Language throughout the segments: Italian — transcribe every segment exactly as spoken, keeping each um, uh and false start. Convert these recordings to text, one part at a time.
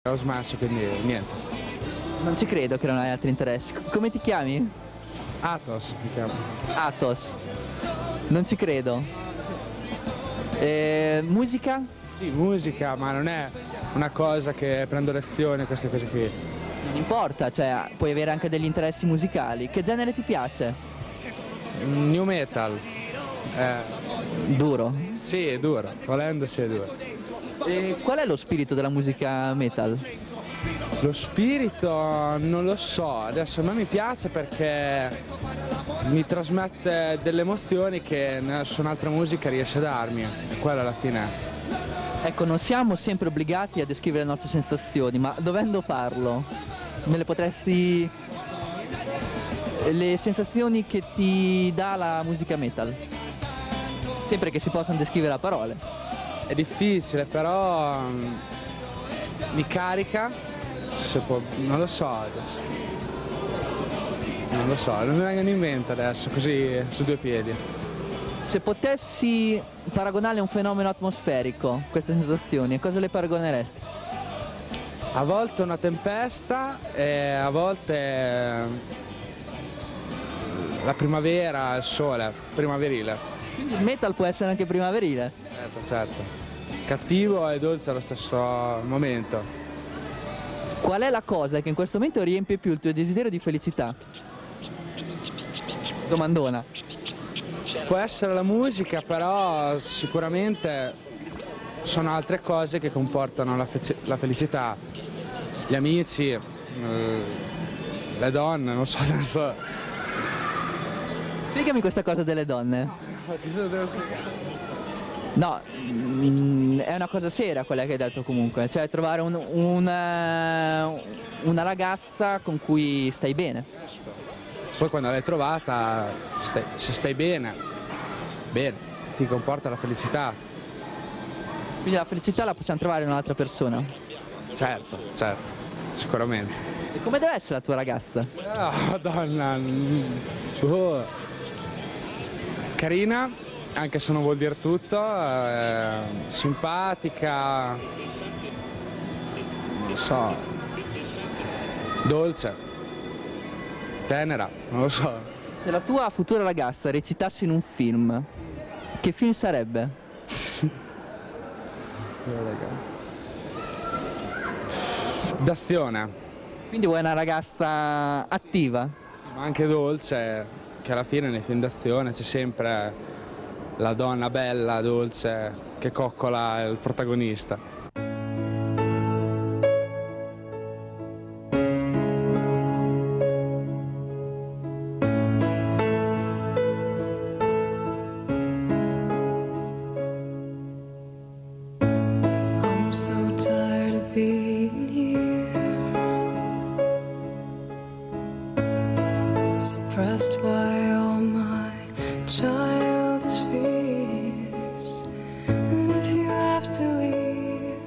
ho smesso, quindi niente. Non ci credo che non hai altri interessi. Come ti chiami? Athos mi chiamo. Athos. Non ci credo. E, musica? Sì, musica, ma non è una cosa che prendo lezioni, queste cose qui. Non importa, cioè puoi avere anche degli interessi musicali. Che genere ti piace? New metal. Eh, Duro. sì, è duro, volendo sì è duro. E qual è lo spirito della musica metal? Lo spirito non lo so, adesso a me mi piace perché mi trasmette delle emozioni che nessun'altra musica riesce a darmi, e quello alla fine è. Ecco, non siamo sempre obbligati a descrivere le nostre sensazioni, ma dovendo farlo, me le potresti... le sensazioni che ti dà la musica metal? Sempre che si possano descrivere a parole. È difficile, però um, mi carica, se può, non lo so adesso. Non lo so, non mi vengono in mente adesso, così su due piedi. Se potessi paragonare a un fenomeno atmosferico queste sensazioni, a cosa le paragoneresti? A volte una tempesta e a volte eh, la primavera, il sole, primaverile. Quindi il metal può essere anche primaverile? Certo, certo. Cattivo e dolce allo stesso momento. Qual è la cosa che in questo momento riempie più il tuo desiderio di felicità? Domandona. Può essere la musica, però sicuramente sono altre cose che comportano la, fe la felicità. Gli amici, eh, le donne, non so adesso. Spiegami questa cosa delle donne. Ti devo spiegare? No, mm, è una cosa seria quella che hai detto comunque, cioè trovare un, una, una ragazza con cui stai bene. Poi quando l'hai trovata, stai, se stai bene, bene, ti comporta la felicità. Quindi la felicità la possiamo trovare in un'altra persona. Certo, certo, sicuramente. E come deve essere la tua ragazza? Oh, donna, oh. Carina, anche se non vuol dire tutto, eh, simpatica, non lo so, dolce, tenera, non lo so. Se la tua futura ragazza recitasse in un film, che film sarebbe? D'azione. Quindi vuoi una ragazza attiva? Sì, ma anche dolce, che alla fine nei film d'azione c'è sempre la donna bella, dolce, che coccola il protagonista. Suppressed by all my childish fears, and if you have to leave,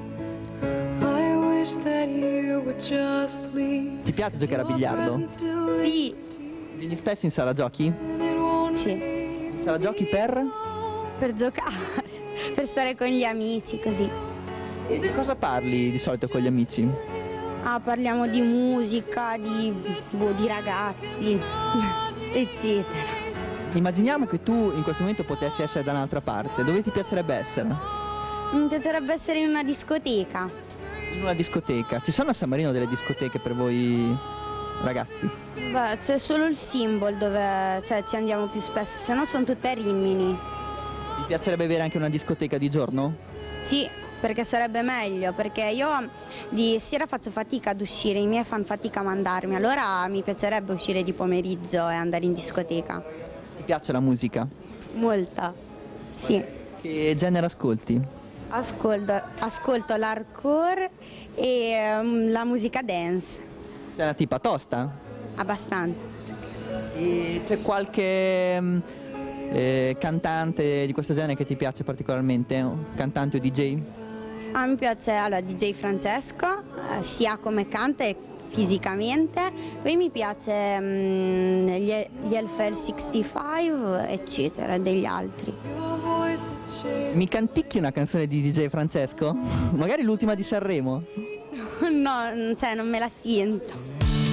I wish that you would just leave. Ti piace giocare a biliardo? Sì. Vieni spesso in sala giochi? Sì. In sala giochi per? Per giocare, per stare con gli amici, così. E di cosa parli di solito con gli amici? Ah, parliamo di musica, di, boh, di ragazzi, eccetera. Immaginiamo che tu in questo momento potessi essere da un'altra parte, dove ti piacerebbe essere? Mi piacerebbe essere in una discoteca. In una discoteca. Ci sono a San Marino delle discoteche per voi ragazzi? Beh, c'è solo il Symbol dove cioè, ci andiamo più spesso, se no sono tutte a Rimini. Vi piacerebbe avere anche una discoteca di giorno? Sì, perché sarebbe meglio, perché io di sera faccio fatica ad uscire, i miei fanno fatica a mandarmi, allora mi piacerebbe uscire di pomeriggio e andare in discoteca. Ti piace la musica? Molta, sì. Che genere ascolti? Ascolto, ascolto l'hardcore e um, la musica dance. Sei una tipa tosta? Abbastanza. E c'è qualche mm, eh, cantante di questo genere che ti piace particolarmente? Un cantante o D J? Ah, mi piace allora, D J Francesco, eh, sia come canta e fisicamente, poi mi piace um, gli, gli L F L sessantacinque, eccetera, degli altri. Mi canticchi una canzone di D J Francesco? Magari l'ultima di Sanremo? no, cioè non me la sento.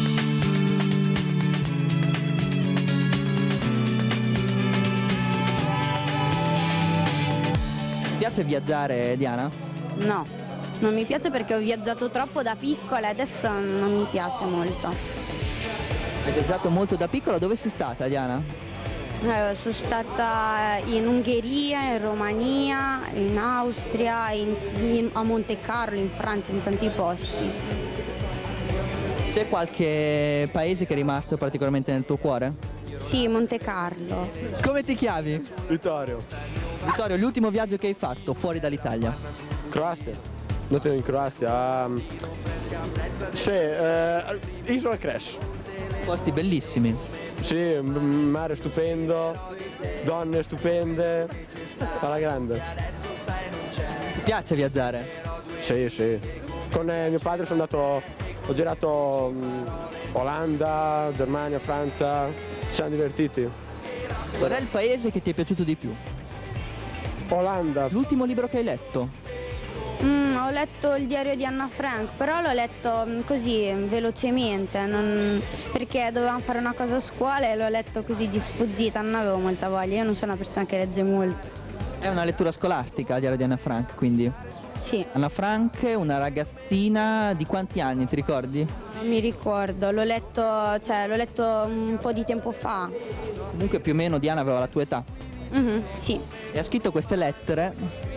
Ti piace viaggiare, Diana? No, non mi piace perché ho viaggiato troppo da piccola e adesso non mi piace molto. Hai viaggiato molto da piccola, dove sei stata, Diana? Eh, sono stata in Ungheria, in Romania, in Austria, in- in- a Monte Carlo, in Francia, in tanti posti. C'è qualche paese che è rimasto particolarmente nel tuo cuore? Sì, Monte Carlo. Come ti chiami? Vittorio, Vittorio, l'ultimo viaggio che hai fatto fuori dall'Italia? Croazia. Andato in Croazia. um, Sì, eh, Isola Crash. Posti bellissimi. Sì, m- mare stupendo, donne stupende, alla grande. Ti piace viaggiare? Sì, sì. Con eh, mio padre sono andato, ho girato mm, Olanda, Germania, Francia, ci siamo divertiti. Qual è il paese che ti è piaciuto di più? Olanda, L'ultimo libro che hai letto? Mm, ho letto il diario di Anna Frank, però l'ho letto mm, così velocemente, non- perché dovevamo fare una cosa a scuola e l'ho letto così di sfuggita, non avevo molta voglia, io non sono una persona che legge molto. È una lettura scolastica, il diario di Anna Frank, quindi. Sì, Anna Frank, una ragazzina di quanti anni, ti ricordi? non mi ricordo, l'ho letto, cioè, l'ho letto un po' di tempo fa. Comunque più o meno Diana aveva la tua età. Mhm, sì. E ha scritto queste lettere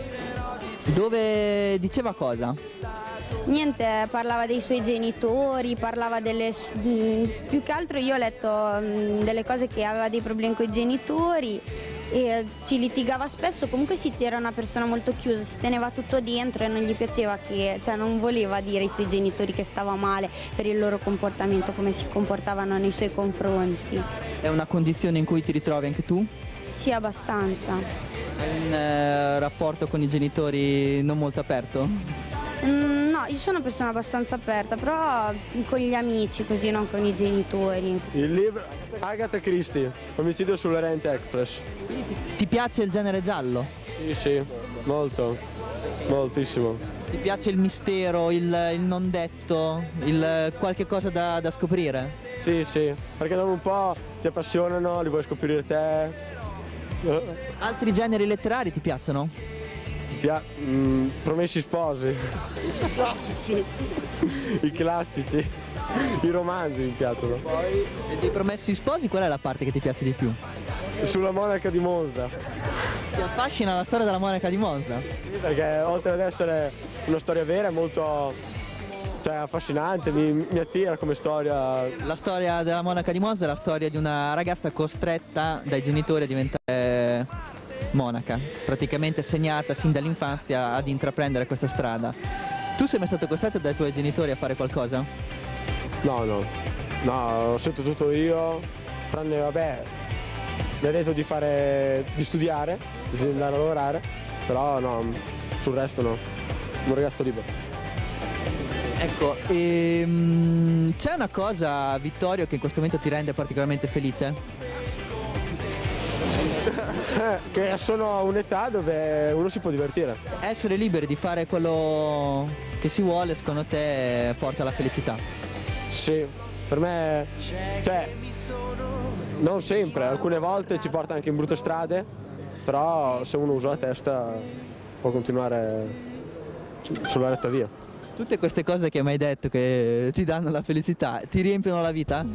dove diceva cosa? Niente, parlava dei suoi genitori, parlava delle... s- mm, più che altro io ho letto mm, delle cose che aveva dei problemi con i genitori e ci litigava spesso, comunque si era una persona molto chiusa, si teneva tutto dentro e non gli piaceva che, cioè non voleva dire ai suoi genitori che stava male per il loro comportamento, come si comportavano nei suoi confronti. È una condizione in cui ti ritrovi anche tu? Sì, abbastanza. Hai un eh, rapporto con i genitori non molto aperto? Mm, no, io sono una persona abbastanza aperta, però con gli amici così, non con i genitori. il libro Agatha Christie, Omicidio sull'Orient Express. Ti piace il genere giallo? Sì, sì, molto, moltissimo. Ti piace il mistero, il, il non detto, il qualche cosa da, da scoprire? Sì, sì, perché dopo un po' ti appassionano, li vuoi scoprire te. Eh, Altri generi letterari ti piacciono? pia- mm, Promessi sposi. I classici, i romanzi mi piacciono. E dei Promessi Sposi qual è la parte che ti piace di più? Sulla monaca di Monza. Ti affascina la storia della monaca di Monza? Sì, perché oltre ad essere una storia vera è molto, cioè, affascinante, mi, mi attira come storia. La storia della monaca di Monza è la storia di una ragazza costretta dai genitori a diventare monaca, praticamente segnata sin dall'infanzia ad intraprendere questa strada. Tu sei mai stato costretto dai tuoi genitori a fare qualcosa? No, no, no, ho scelto tutto io, tranne, vabbè, mi ha detto di fare, di studiare, di andare a lavorare, però no, sul resto no, un ragazzo libero. Ecco, ehm, c'è una cosa, Vittorio, che in questo momento ti rende particolarmente felice? Eh, che sono a un'età dove uno si può divertire. Essere liberi di fare quello che si vuole, secondo te, porta alla felicità? Sì, per me, cioè, non sempre, alcune volte ci porta anche in brutte strade, però se uno usa la testa può continuare su- sulla retta via. Tutte queste cose che mi hai detto che ti danno la felicità, ti riempiono la vita?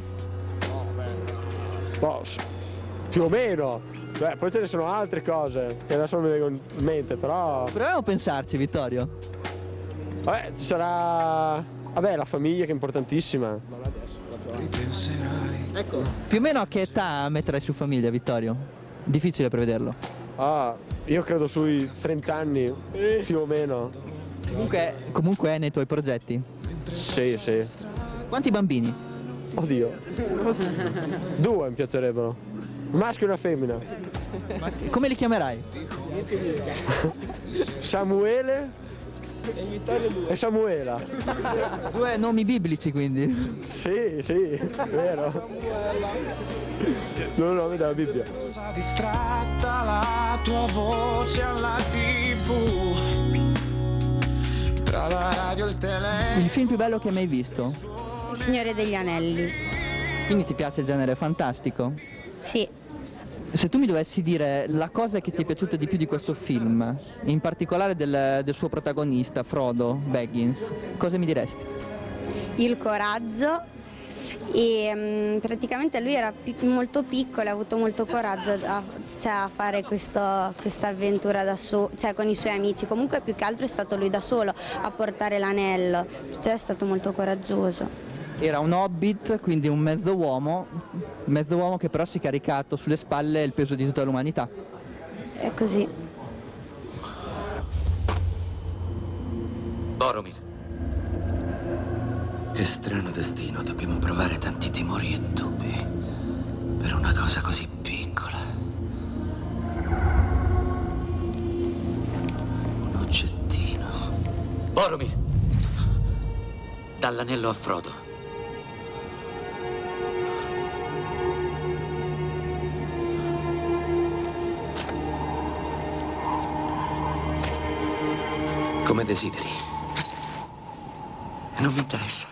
Boh, s- più o meno, cioè, poi ce ne sono altre cose che adesso non mi vengono in mente, però Proviamo a pensarci, Vittorio. vabbè, ci sarà, vabbè, la famiglia che è importantissima. Ecco, più o meno a che età metterai su famiglia, Vittorio? Difficile prevederlo. Ah, io credo sui trenta anni, più o meno. Comunque, comunque è nei tuoi progetti. Sì, sì. Quanti bambini? Oddio. Due mi piacerebbero. Un maschio e una femmina. Ma come li chiamerai? Samuele e Samuela. Due nomi biblici, quindi. Sì, sì, vero. Non nome della Bibbia. Distratta la tua voce alla tivù, tra la radio e il telefono. Il film più bello che hai mai visto? Il Signore degli Anelli. Quindi ti piace il genere fantastico? Sì. Se tu mi dovessi dire la cosa che ti è piaciuta di più di questo film, in particolare del, del suo protagonista, Frodo Baggins, cosa mi diresti? Il coraggio e mh, praticamente lui era pi- molto piccolo e ha avuto molto coraggio a, cioè, a fare questa avventura da solo, cioè con i suoi amici. Comunque più che altro è stato lui da solo a portare l'anello, cioè è stato molto coraggioso. Era un hobbit, quindi un mezzo uomo, mezzo uomo che però si è caricato sulle spalle il peso di tutta l'umanità. È così. Boromir. Che strano destino, dobbiamo provare tanti timori e dubbi per una cosa così piccola. Un oggettino. Boromir! Dall'anello a Frodo. Come desideri. Non mi interessa.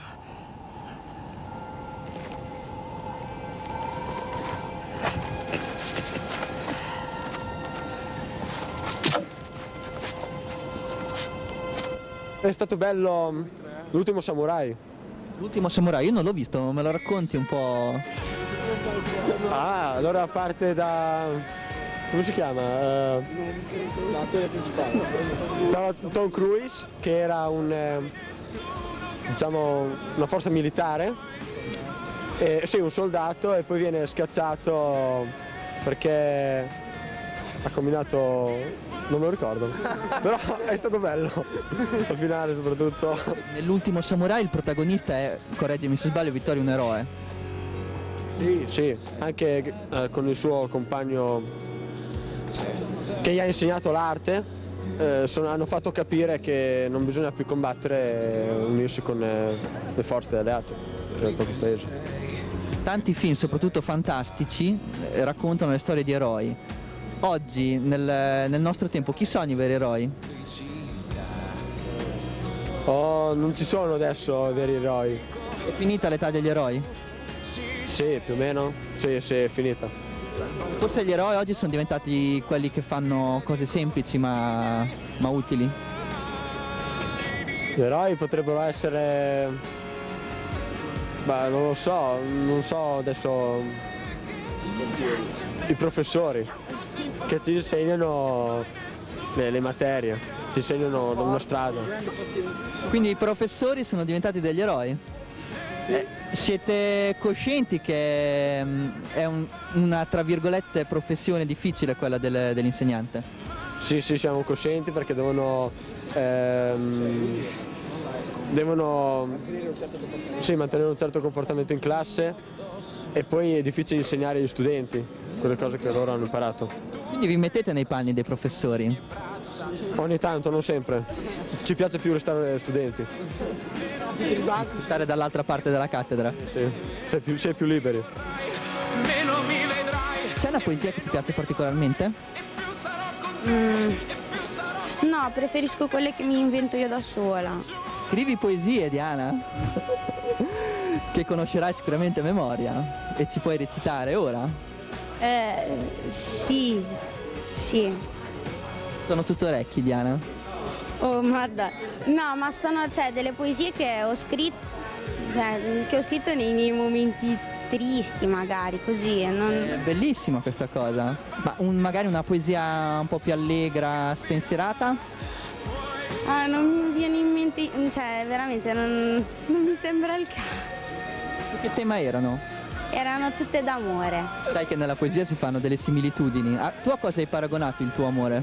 È stato bello l'ultimo samurai. L'ultimo samurai, io non l'ho visto, me lo racconti un po'? Ah, allora parte da... come si chiama? Uh, L'attore principale. Da Tom Cruise, che era un, eh, diciamo, una forza militare, e, sì, un soldato, e poi viene scacciato perché ha combinato, non me lo ricordo, però è stato bello, al finale soprattutto. Nell'ultimo samurai il protagonista è, correggimi se sbaglio, Vittorio, un eroe. Sì, sì, anche eh, con il suo compagno che gli ha insegnato l'arte, eh, sono- hanno fatto capire che non bisogna più combattere e unirsi con eh, le forze alleate del proprio paese. Tanti film, soprattutto fantastici, eh, raccontano le storie di eroi. Oggi, nel, nel nostro tempo, chi sono i veri eroi? Oh, non ci sono adesso veri eroi. È finita l'età degli eroi? Sì, più o meno. Sì, sì, è finita. Forse gli eroi oggi sono diventati quelli che fanno cose semplici ma, ma utili. Gli eroi potrebbero essere... Beh, non lo so, non so adesso... I professori che ti insegnano le, le materie, ti insegnano una strada. Quindi i professori sono diventati degli eroi? Eh, siete coscienti che mm, è un- una, tra virgolette, professione difficile quella del- dell'insegnante? Sì, sì, siamo coscienti perché devono, ehm, devono sì, mantenere un certo comportamento in classe, e poi è difficile insegnare agli studenti quelle cose che loro hanno imparato. Quindi vi mettete nei panni dei professori? Ogni tanto, non sempre. Ci piace più restare studenti. Stare dall'altra parte della cattedra? Sì, sei più, sei più liberi. C'è una poesia che ti piace particolarmente? Mm, no, preferisco quelle che mi invento io da sola. Scrivi poesie, Diana? Che conoscerai sicuramente a memoria. E ci puoi recitare ora? Eh, sì, sì. Sono tutto orecchi, Diana. Oh, madonna. No, ma sono, cioè, delle poesie che ho scritto, cioè, che ho scritto nei miei momenti tristi, magari, così. e Non... È bellissima questa cosa. Ma un- magari una poesia un po' più allegra, spensierata? Ah, non mi viene in mente, cioè, veramente, non, non mi sembra il caso. Su che tema erano? Erano tutte d'amore. Sai che nella poesia si fanno delle similitudini. Ah, tu a cosa hai paragonato il tuo amore?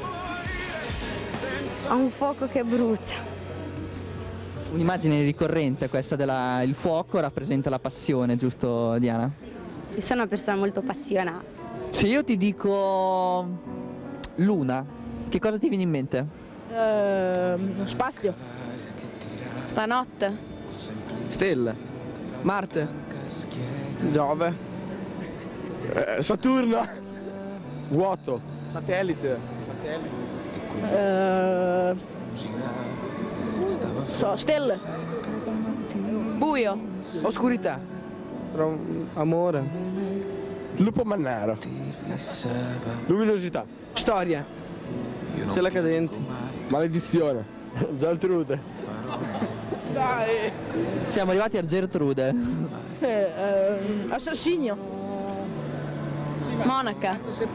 A un fuoco che brucia. Un'immagine ricorrente questa del il fuoco rappresenta la passione, giusto Diana? Io sono una persona molto appassionata. Se io ti dico luna, che cosa ti viene in mente? Ehm, spazio. La notte. Stelle. Marte. Giove. Eh, Saturno. Vuoto. Satellite. Satellite. Ehm, So, stelle. Buio. Oscurità. Amore. Lupo mannaro. Luminosità. Storia. Stella cadente. Maledizione. Geltrude. Dai. Siamo arrivati a Gertrude. Eh, eh, assassinio. Monaca.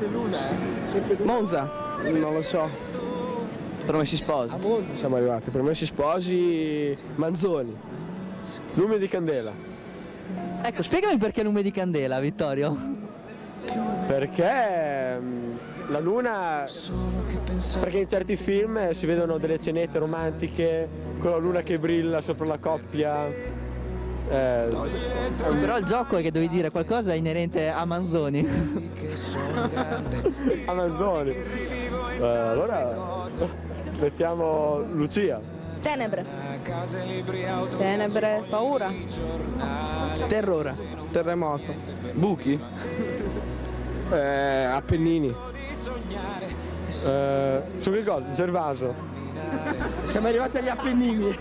Monza. Non lo so. Promessi sposi. Siamo arrivati. Promessi sposi. Manzoni. Lume di candela. Ecco, spiegami perché lume di candela, Vittorio. Perché mm, la luna, perché in certi film si vedono delle cenette romantiche con la luna che brilla sopra la coppia. Eh, Però il gioco è che devi dire qualcosa inerente a Manzoni. a Manzoni. Eh, allora mettiamo Lucia. Tenebre. Tenebre, paura. Terrore. Terremoto. Buchi. Eh, Appennini. Eh, su che cosa? Gervaso. Siamo arrivati agli Appennini.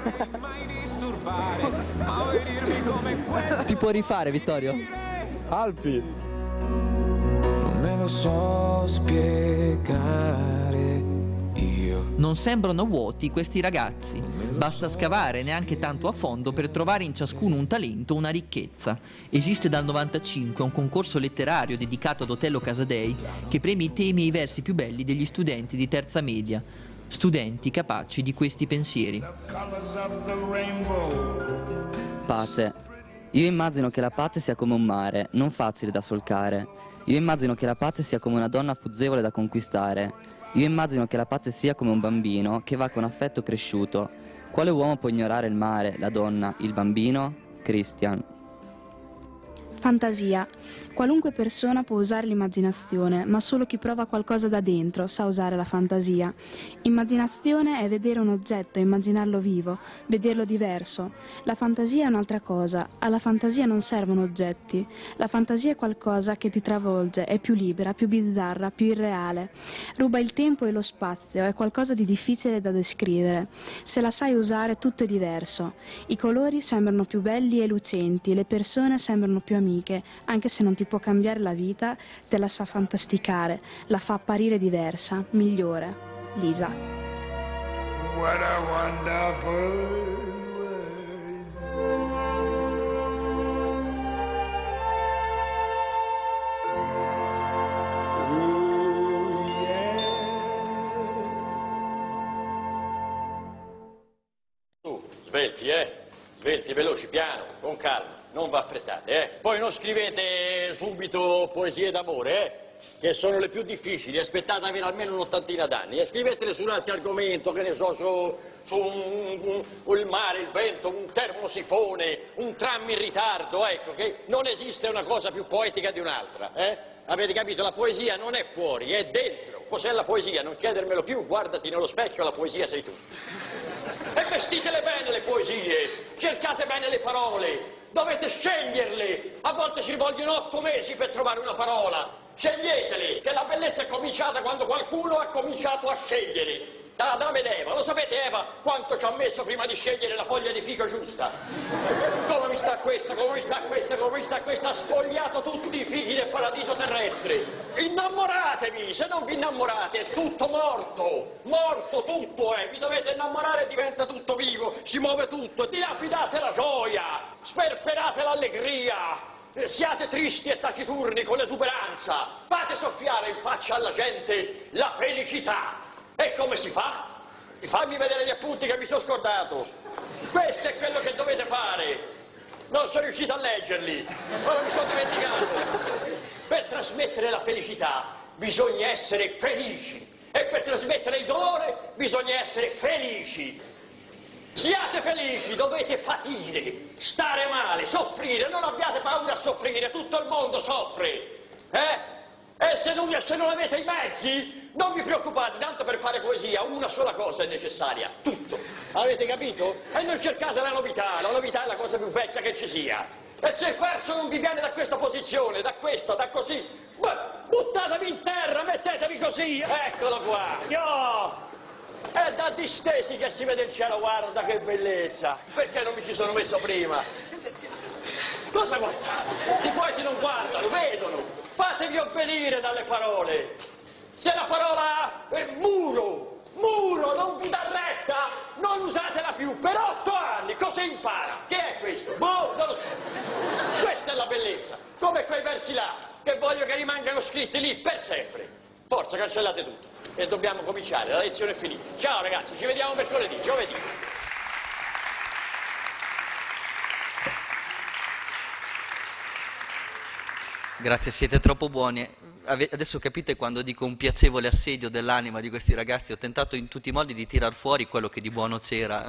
Ti può rifare, Vittorio? Alpi. Non me lo so spiegare io. Non sembrano vuoti questi ragazzi. Basta scavare neanche tanto a fondo per trovare in ciascuno un talento, una ricchezza. Esiste dal novantacinque un concorso letterario dedicato ad Otello Casadei che premia i temi e i versi più belli degli studenti di terza media. Studenti capaci di questi pensieri. Pace. Io immagino che la pace sia come un mare, non facile da solcare. Io immagino che la pace sia come una donna fuggevole da conquistare. Io immagino che la pace sia come un bambino che va con affetto cresciuto. Quale uomo può ignorare il mare, la donna, il bambino? Christian. Fantasia. Qualunque persona può usare l'immaginazione, ma solo chi prova qualcosa da dentro sa usare la fantasia. Immaginazione è vedere un oggetto, immaginarlo vivo, vederlo diverso. La fantasia è un'altra cosa. Alla fantasia non servono oggetti. La fantasia è qualcosa che ti travolge, è più libera, più bizzarra, più irreale. Ruba il tempo e lo spazio, è qualcosa di difficile da descrivere. Se la sai usare tutto è diverso. I colori sembrano più belli e lucenti, le persone sembrano più amiche, anche se non ti può cambiare la vita, te la sa fantasticare, la fa apparire diversa, migliore. Lisa. What a wonderful Su, svelti, eh? Svelti, veloci, piano, con calma. Non va affrettate, eh? Poi non scrivete subito poesie d'amore, eh? Che sono le più difficili, aspettate avere almeno un'ottantina d'anni, e scrivetele su un altro argomento, che ne so, su, su un, un, un, il mare, il vento, un termosifone, un tram in ritardo, ecco, che non esiste una cosa più poetica di un'altra, eh? Avete capito? La poesia non è fuori, è dentro. Cos'è la poesia? Non chiedermelo più, guardati nello specchio, la poesia sei tu. E vestitele bene le poesie, cercate bene le parole. Dovete sceglierle, a volte ci vogliono otto mesi per trovare una parola, sceglietele, che la bellezza è cominciata quando qualcuno ha cominciato a scegliere. Da Adamo ed Eva, lo sapete Eva quanto ci ha messo prima di scegliere la foglia di fico giusta? Come mi sta questa, come mi sta questa, come mi sta questa, ha spogliato tutti i figli del paradiso terrestre. Innamoratevi, se non vi innamorate è tutto morto, morto tutto, eh. Vi dovete innamorare e diventa tutto vivo, si muove tutto, dilapidate la gioia, sperperate l'allegria, siate tristi e taciturni con l'esuberanza, fate soffiare in faccia alla gente la felicità. E come si fa? Fammi vedere gli appunti che mi sono scordato. Questo è quello che dovete fare. Non sono riuscito a leggerli, ora mi sono dimenticato. Per trasmettere la felicità bisogna essere felici, e per trasmettere il dolore bisogna essere felici. Siate felici, dovete patire, stare male, soffrire, non abbiate paura a soffrire, tutto il mondo soffre, eh? E se non, se non avete i mezzi, non vi preoccupate, tanto per fare poesia una sola cosa è necessaria, tutto. Avete capito? E non cercate la novità, la novità è la cosa più vecchia che ci sia. E se il verso non vi viene da questa posizione, da questa, da così, beh, buttatevi in terra, mettetevi così, eccolo qua. Io! È da distesi che si vede il cielo, guarda che bellezza! Perché non mi ci sono messo prima? Cosa guardate? I poeti non guardano, vedono! Fatevi obbedire dalle parole! Se la parola è muro, muro, non vi dà retta, non usatela più per otto anni, così impara. Che è questo? Boh, non lo so. Questa è la bellezza, come quei versi là, che voglio che rimangano scritti lì per sempre. Forza, cancellate tutto. E dobbiamo cominciare, la lezione è finita. Ciao ragazzi, ci vediamo mercoledì, giovedì. Grazie, siete troppo buoni. Adesso capite quando dico un piacevole assedio dell'anima di questi ragazzi. Ho tentato in tutti i modi di tirar fuori quello che di buono c'era.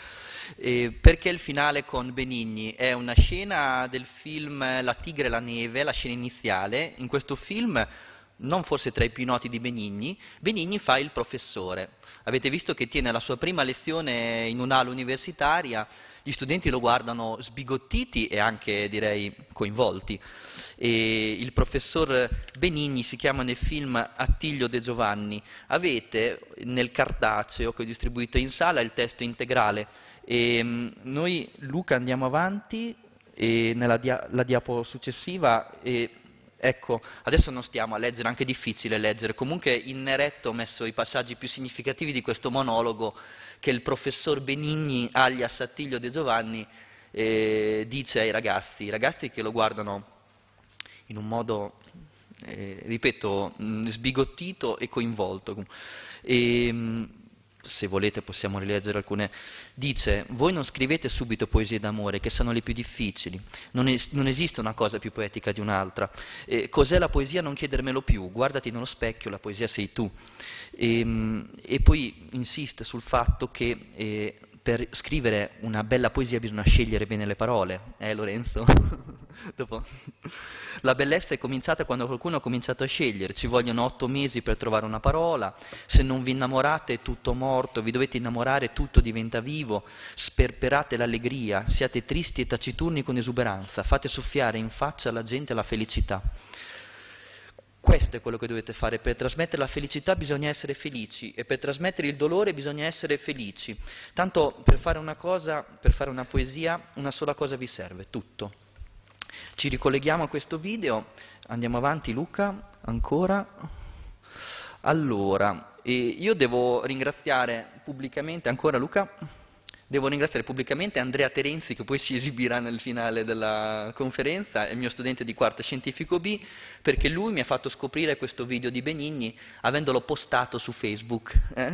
E perché il finale con Benigni? È una scena del film La tigre e la neve, la scena iniziale. In questo film, non forse tra i più noti di Benigni, Benigni fa il professore. Avete visto che tiene la sua prima lezione in un'aula universitaria, gli studenti lo guardano sbigottiti e anche, direi, coinvolti. E il professor Benigni si chiama nel film Attilio De Giovanni. Avete nel cartaceo che ho distribuito in sala il testo integrale. E noi, Luca, andiamo avanti e nella dia la diapo successiva. E ecco, adesso non stiamo a leggere, è anche difficile leggere, comunque in neretto ho messo i passaggi più significativi di questo monologo che il professor Benigni, alias Attilio De Giovanni, eh, dice ai ragazzi, i ragazzi che lo guardano in un modo, eh, ripeto, mh, sbigottito e coinvolto. E, mh, se volete possiamo rileggere alcune. Dice: voi non scrivete subito poesie d'amore, che sono le più difficili, non, es non esiste una cosa più poetica di un'altra. Eh, cos'è la poesia? Non chiedermelo più, guardati nello specchio, la poesia sei tu. E, e poi insiste sul fatto che eh, per scrivere una bella poesia bisogna scegliere bene le parole, eh Lorenzo? Dopo. La bellezza è cominciata quando qualcuno ha cominciato a scegliere, ci vogliono otto mesi per trovare una parola, se non vi innamorate è tutto morto, vi dovete innamorare, tutto diventa vivo, sperperate l'allegria, siate tristi e taciturni con esuberanza, fate soffiare in faccia alla gente la felicità. Questo è quello che dovete fare, per trasmettere la felicità bisogna essere felici e per trasmettere il dolore bisogna essere felici. Tanto per fare una cosa, per fare una poesia, una sola cosa vi serve, tutto. Ci ricolleghiamo a questo video, andiamo avanti Luca, ancora. Allora, eh, io devo ringraziare pubblicamente, ancora Luca? Devo ringraziare pubblicamente Andrea Terenzi, che poi si esibirà nel finale della conferenza, è il mio studente di quarto scientifico B, perché lui mi ha fatto scoprire questo video di Benigni avendolo postato su Facebook. Eh?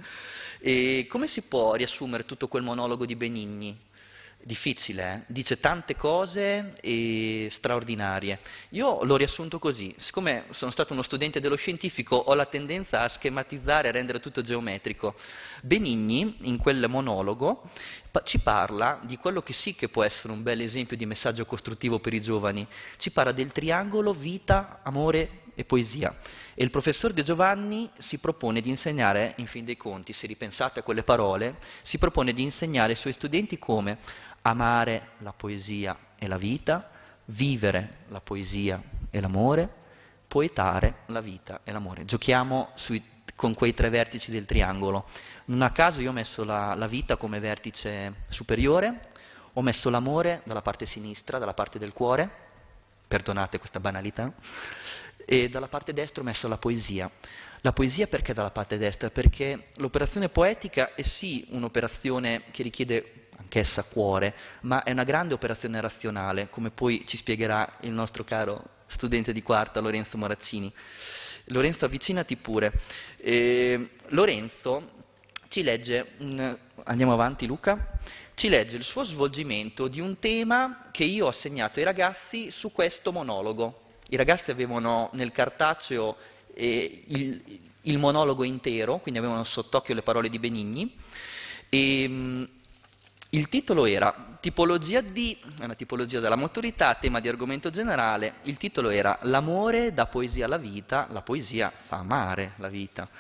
E come si può riassumere tutto quel monologo di Benigni? Difficile, eh? Dice tante cose e straordinarie. Io l'ho riassunto così, siccome sono stato uno studente dello scientifico ho la tendenza a schematizzare e a rendere tutto geometrico. Benigni, in quel monologo, pa- ci parla di quello che sì che può essere un bel esempio di messaggio costruttivo per i giovani, ci parla del triangolo vita, amore e poesia. E il professor De Giovanni si propone di insegnare, in fin dei conti, se ripensate a quelle parole, si propone di insegnare ai suoi studenti come amare la poesia e la vita, vivere la poesia e l'amore, poetare la vita e l'amore. Giochiamo sui, con quei tre vertici del triangolo. Non a caso io ho messo la, la vita come vertice superiore, ho messo l'amore dalla parte sinistra, dalla parte del cuore, perdonate questa banalità, e dalla parte destra ho messo la poesia. La poesia perché dalla parte destra? Perché l'operazione poetica è sì un'operazione che richiede anch'essa cuore, ma è una grande operazione razionale, come poi ci spiegherà il nostro caro studente di quarta Lorenzo Morazzini. Lorenzo, avvicinati pure. E Lorenzo ci legge, un... andiamo avanti Luca, ci legge il suo svolgimento di un tema che io ho assegnato ai ragazzi su questo monologo. I ragazzi avevano nel cartaceo eh, il, il monologo intero, quindi avevano sott'occhio le parole di Benigni, e mh, il titolo era Tipologia D, è una tipologia della maturità, tema di argomento generale, il titolo era L'amore dà poesia alla vita, la poesia fa amare la vita.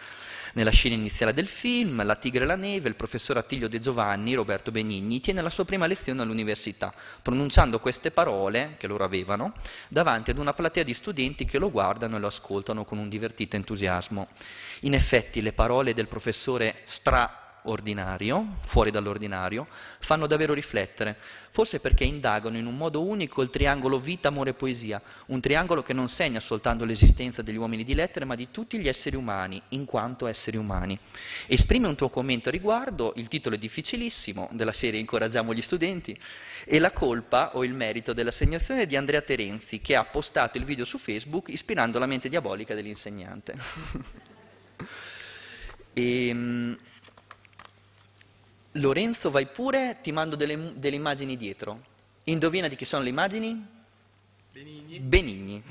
Nella scena iniziale del film, La tigre e la neve, il professor Attilio De Giovanni, Roberto Benigni, tiene la sua prima lezione all'università, pronunciando queste parole, che loro avevano, davanti ad una platea di studenti che lo guardano e lo ascoltano con un divertito entusiasmo. In effetti, le parole del professore straordinario, fuori dall'ordinario, fanno davvero riflettere, forse perché indagano in un modo unico il triangolo vita, amore e poesia, un triangolo che non segna soltanto l'esistenza degli uomini di lettere, ma di tutti gli esseri umani, in quanto esseri umani. Esprime un tuo commento a riguardo, il titolo è difficilissimo, della serie Incoraggiamo gli studenti, e la colpa o il merito dell'assegnazione è di Andrea Terenzi, che ha postato il video su Facebook ispirando la mente diabolica dell'insegnante. e, Lorenzo, vai pure, ti mando delle, delle immagini dietro. Indovina di chi sono le immagini? Benigni. Benigni.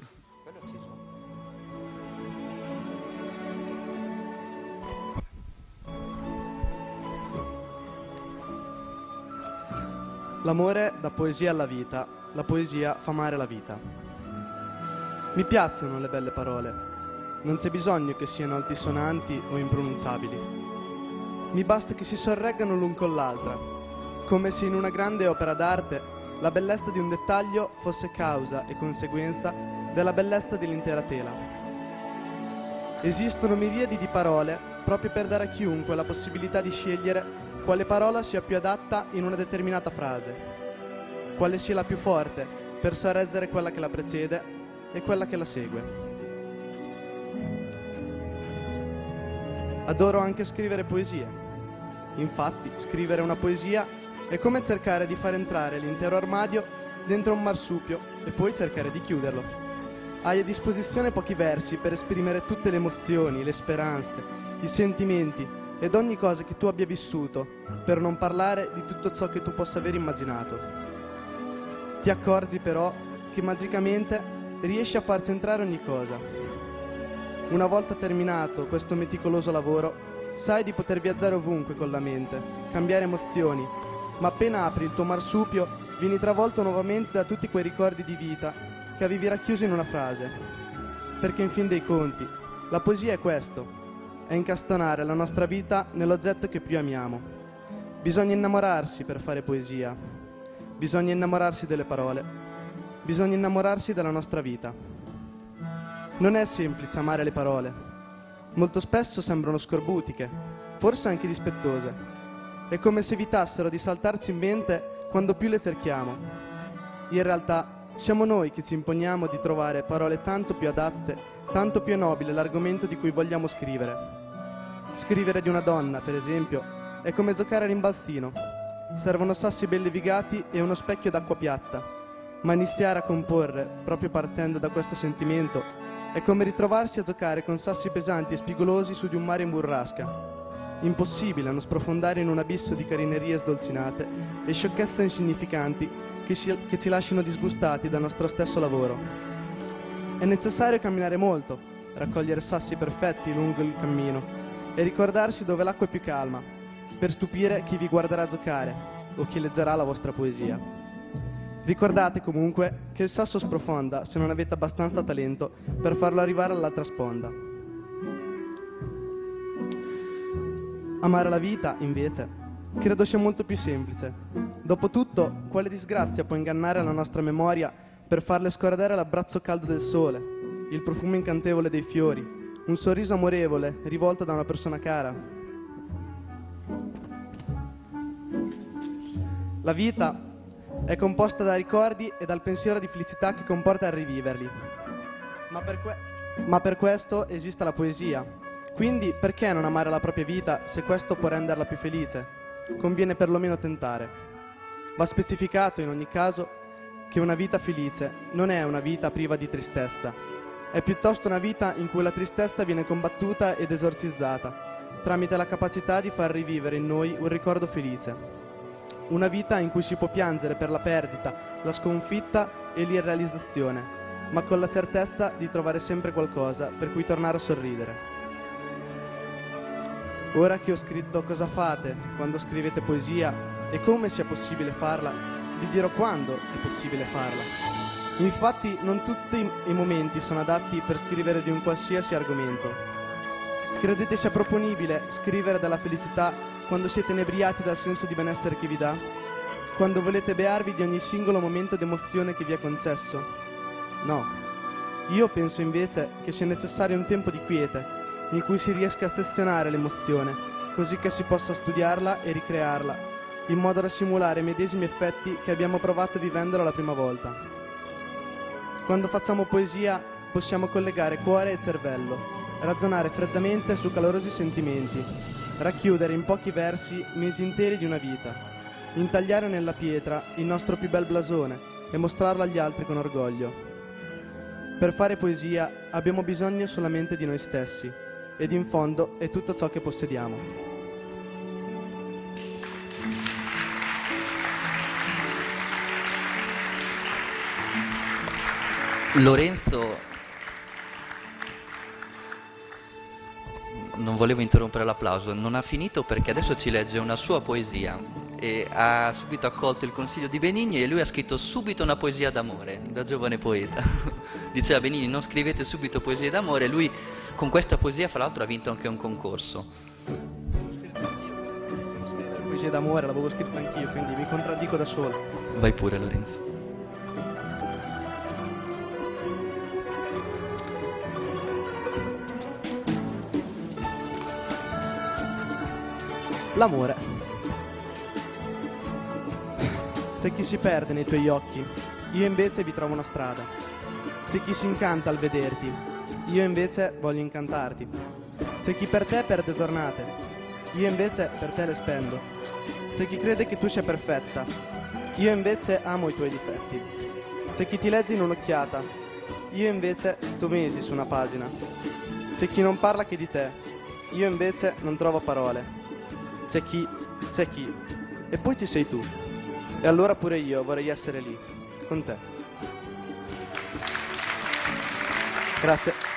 L'amore dà poesia alla vita, la poesia fa amare la vita. Mi piacciono le belle parole, non c'è bisogno che siano altisonanti o impronunciabili. Mi basta che si sorreggano l'un con l'altra, come se in una grande opera d'arte la bellezza di un dettaglio fosse causa e conseguenza della bellezza dell'intera tela. Esistono miriadi di parole proprio per dare a chiunque la possibilità di scegliere quale parola sia più adatta in una determinata frase, quale sia la più forte per sorreggere quella che la precede e quella che la segue. Adoro anche scrivere poesie. Infatti, scrivere una poesia è come cercare di far entrare l'intero armadio dentro un marsupio e poi cercare di chiuderlo. Hai a disposizione pochi versi per esprimere tutte le emozioni, le speranze, i sentimenti ed ogni cosa che tu abbia vissuto, per non parlare di tutto ciò che tu possa aver immaginato. Ti accorgi però che magicamente riesci a farci entrare ogni cosa. Una volta terminato questo meticoloso lavoro, sai di poter viaggiare ovunque con la mente, cambiare emozioni, ma appena apri il tuo marsupio vieni travolto nuovamente da tutti quei ricordi di vita che avevi racchiuso in una frase. Perché in fin dei conti, la poesia è questo, è incastonare la nostra vita nell'oggetto che più amiamo. Bisogna innamorarsi per fare poesia, bisogna innamorarsi delle parole, bisogna innamorarsi della nostra vita. Non è semplice amare le parole. Molto spesso sembrano scorbutiche, forse anche dispettose. È come se evitassero di saltarci in mente quando più le cerchiamo. In realtà siamo noi che ci imponiamo di trovare parole tanto più adatte, tanto più nobile l'argomento di cui vogliamo scrivere. Scrivere di una donna, per esempio, è come giocare a rimbalzino. Servono sassi ben levigati e uno specchio d'acqua piatta. Ma iniziare a comporre, proprio partendo da questo sentimento, è come ritrovarsi a giocare con sassi pesanti e spigolosi su di un mare in burrasca. Impossibile non sprofondare in un abisso di carinerie sdolcinate e sciocchezze insignificanti che, si, che ci lasciano disgustati dal nostro stesso lavoro. È necessario camminare molto, raccogliere sassi perfetti lungo il cammino e ricordarsi dove l'acqua è più calma, per stupire chi vi guarderà giocare o chi leggerà la vostra poesia. Ricordate comunque che il sasso sprofonda se non avete abbastanza talento per farlo arrivare all'altra sponda. Amare la vita, invece, credo sia molto più semplice. Dopotutto, quale disgrazia può ingannare la nostra memoria per farle scordare l'abbraccio caldo del sole, il profumo incantevole dei fiori, un sorriso amorevole rivolto da una persona cara? La vita è composta da ricordi e dal pensiero di felicità che comporta il riviverli. Ma per, que- ma per questo esiste la poesia. Quindi perché non amare la propria vita se questo può renderla più felice? Conviene perlomeno tentare. Va specificato in ogni caso che una vita felice non è una vita priva di tristezza. È piuttosto una vita in cui la tristezza viene combattuta ed esorcizzata, tramite la capacità di far rivivere in noi un ricordo felice. Una vita in cui si può piangere per la perdita, la sconfitta e l'irrealizzazione, ma con la certezza di trovare sempre qualcosa per cui tornare a sorridere. Ora che ho scritto cosa fate quando scrivete poesia e come sia possibile farla, vi dirò quando è possibile farla. Infatti non tutti i momenti sono adatti per scrivere di un qualsiasi argomento. Credete sia proponibile scrivere dalla felicità quando siete inebriati dal senso di benessere che vi dà? Quando volete bearvi di ogni singolo momento d'emozione che vi è concesso? No. Io penso invece che sia necessario un tempo di quiete, in cui si riesca a sezionare l'emozione, così che si possa studiarla e ricrearla, in modo da simulare i medesimi effetti che abbiamo provato vivendola la prima volta. Quando facciamo poesia possiamo collegare cuore e cervello, ragionare freddamente su calorosi sentimenti, racchiudere in pochi versi mesi interi di una vita, intagliare nella pietra il nostro più bel blasone e mostrarlo agli altri con orgoglio. Per fare poesia abbiamo bisogno solamente di noi stessi, ed in fondo è tutto ciò che possediamo. Lorenzo, non volevo interrompere l'applauso, non ha finito perché adesso ci legge una sua poesia e ha subito accolto il consiglio di Benigni e lui ha scritto subito una poesia d'amore, da giovane poeta. Diceva Benigni non scrivete subito poesie d'amore, lui con questa poesia fra l'altro ha vinto anche un concorso. Poesia d'amore l'avevo scritta anch'io, quindi mi contraddico da solo. Vai pure Lorenzo. L'amore. C'è chi si perde nei tuoi occhi, io invece vi trovo una strada. C'è chi si incanta al vederti, io invece voglio incantarti. C'è chi per te perde giornate, io invece per te le spendo. C'è chi crede che tu sia perfetta, io invece amo i tuoi difetti. C'è chi ti legge in un'occhiata, io invece sto mesi su una pagina. C'è chi non parla che di te, io invece non trovo parole. C'è chi, c'è chi, e poi ci sei tu. E allora pure io vorrei essere lì, con te. Grazie.